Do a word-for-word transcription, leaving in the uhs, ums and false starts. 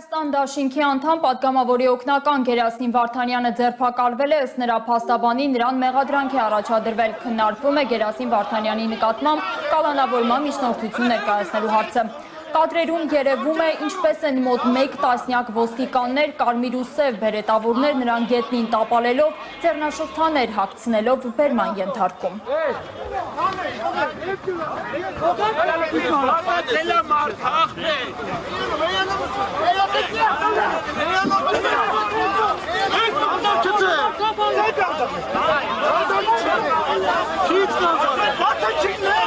Հայաստան դաշինքի անդամ պատգամավորի օգնական Գերասիմ Վարդանյանը ձերբակալվել է, ըստ նրա փաստաբանի նրան մեղադրանք է առաջադրվել, քննարկվում է Գերասիմ Վարդանյանի նկատմամբ կալանավորման միջնորդություն ներկայացնելու հարցը։ Կադրերում երևում է, ինչպես են մոտ մեկ տասնյակ ոստիկաններ, կարմիր ու սև բերետավորներ նրան գետնին տապալելով, ձեռնաշղթաներ հագցնելով բերման ենթարկում։ Kids